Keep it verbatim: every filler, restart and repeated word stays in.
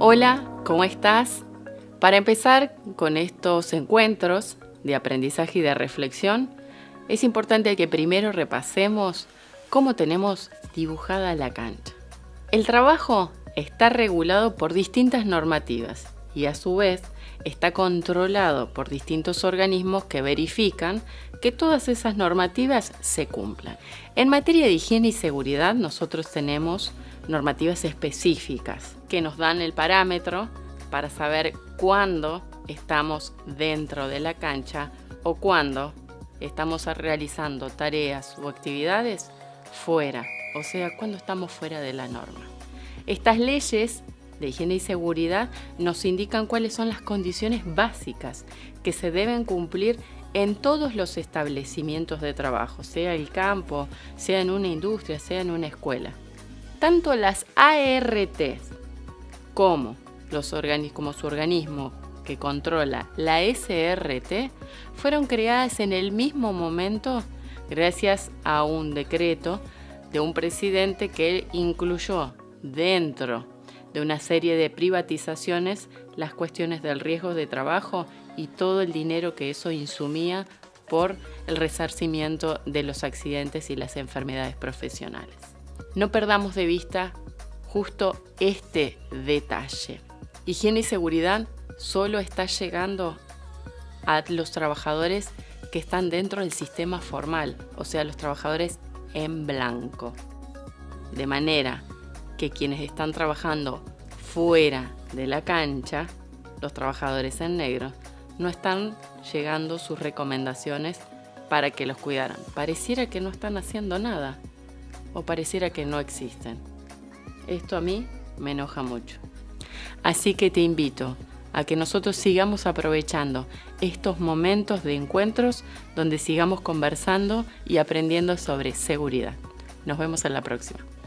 Hola, ¿cómo estás? Para empezar con estos encuentros de aprendizaje y de reflexión, es importante que primero repasemos cómo tenemos dibujada la cancha. El trabajo está regulado por distintas normativas y a su vez está controlado por distintos organismos que verifican que todas esas normativas se cumplan. En materia de higiene y seguridad, nosotros tenemos normativas específicas que nos dan el parámetro para saber cuándo estamos dentro de la cancha o cuándo estamos realizando tareas o actividades fuera, o sea, cuando estamos fuera de la norma. Estas leyes de higiene y seguridad nos indican cuáles son las condiciones básicas que se deben cumplir en todos los establecimientos de trabajo, sea el campo, sea en una industria, sea en una escuela. Tanto las A R T como, los organi- como su organismo que controla la S R T fueron creadas en el mismo momento gracias a un decreto de un presidente que incluyó dentro de una serie de privatizaciones las cuestiones del riesgo de trabajo y todo el dinero que eso insumía por el resarcimiento de los accidentes y las enfermedades profesionales. No perdamos de vista justo este detalle. Higiene y seguridad solo está llegando a los trabajadores que están dentro del sistema formal, o sea, los trabajadores en blanco. De manera que quienes están trabajando fuera de la cancha, los trabajadores en negro, no están llegando sus recomendaciones para que los cuidaran. Pareciera que no están haciendo nada o pareciera que no existen. Esto a mí me enoja mucho. Así que te invito a que nosotros sigamos aprovechando estos momentos de encuentros donde sigamos conversando y aprendiendo sobre seguridad. Nos vemos en la próxima.